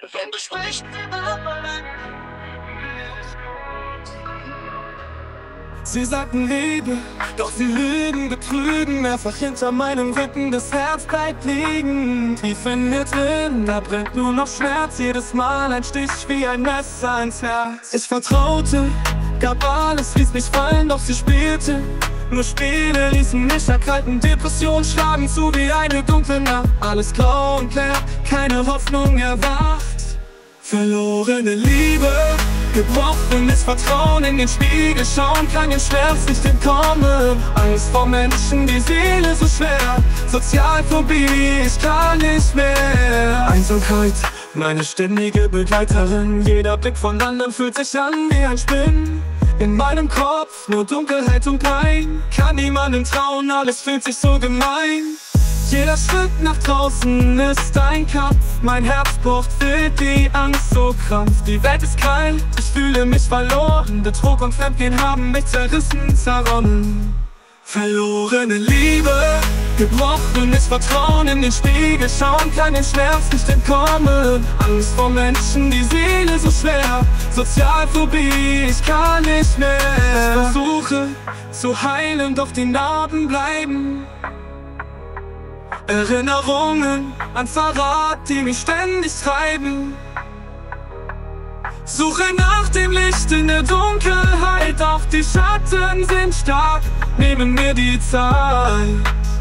wenn du sprichst. Sie sagten Liebe, doch sie lügen, betrügen, mehrfach hinter meinem Rücken das Herz bleibt liegen. Tief in mir drin, da brennt nur noch Schmerz, jedes Mal ein Stich wie ein Messer ins Herz. Ich vertraute, gab alles, ließ mich fallen, doch sie spielte nur Spiele, ließen mich erkalten. Depressionen schlagen zu wie eine dunkle Nacht. Alles grau und leer, keine Hoffnung erwacht. Verlorene Liebe, gebrochenes Vertrauen, in den Spiegel schauen, kann den Schmerz nicht entkommen. Angst vor Menschen, die Seele so schwer. Sozialphobie, ich kann nicht mehr. Einsamkeit, meine ständige Begleiterin. Jeder Blick von anderen fühlt sich an wie ein Spinn. In meinem Kopf nur Dunkelheit und Pein. Kann niemandem trauen, alles fühlt sich so gemein. Jeder Schritt nach draußen ist ein Kampf. Mein Herz pocht wild, die Angst so krampft. Die Welt ist kalt, ich fühle mich verloren. Betrug und Fremdgehen haben mich zerrissen, zerronnen. Verlorene Liebe, gebrochenes Vertrauen, in den Spiegel schauen, kann den Schmerz nicht entkommen. Angst vor Menschen, die Seele so schwer. Sozialphobie, ich kann nicht mehr. Ich versuche zu heilen, doch die Narben bleiben. Erinnerungen an Verrat, die mich ständig treiben. Suche nach dem Licht in der Dunkelheit, auch die Schatten sind stark, nehmen mir die Zeit.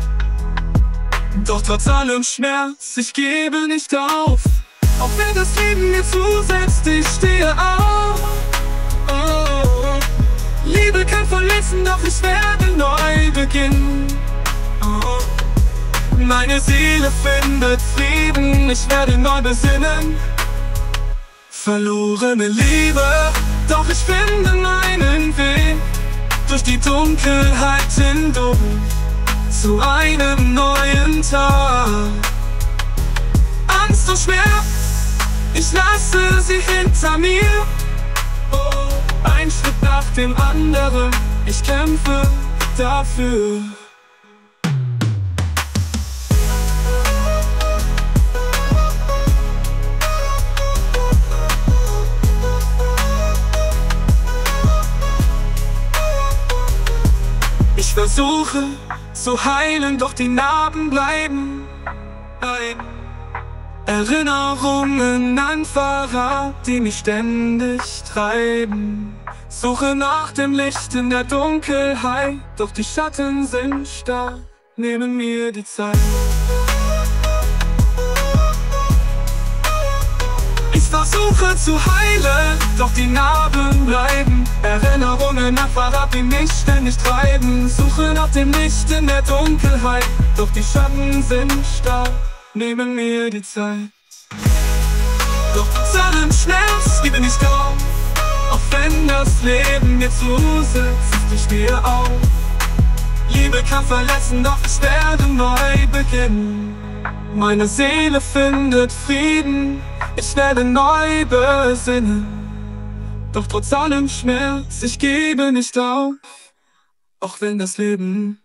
Doch trotz allem Schmerz, ich gebe nicht auf. Auch wenn das Leben mir zusetzt, ich stehe auf. Oh, Liebe kann verletzen, doch ich werde neu beginnen. Oh, meine Seele findet Frieden, ich werde neu besinnen. Verlorene Liebe, doch ich finde meinen Weg durch die Dunkelheit hindurch zu einem neuen Tag. Angst und Schmerz, ich lasse sie hinter mir. Oh, ein Schritt nach dem anderen, ich kämpfe dafür. Ich versuche zu heilen, doch die Narben bleiben. Erinnerungen an Verrat, die mich ständig treiben. Suche nach dem Licht in der Dunkelheit, doch die Schatten sind stark, nehmen mir die Zeit. Ich versuche zu heilen, doch die Narben bleiben. Erinnerungen an Verrat, die mich ständig treiben. Suche nach dem Licht in der Dunkelheit, doch die Schatten sind stark, nehmen mir die Zeit. Doch trotz allem Schmerz, gebe nicht auf. Auch wenn das Leben mir zusetzt, ich stehe auf. Liebe kann verletzen, doch ich werde neu beginnen. Meine Seele findet Frieden, ich werde neu besinnen. Doch trotz allem Schmerz, ich gebe nicht auf. Auch wenn das Leben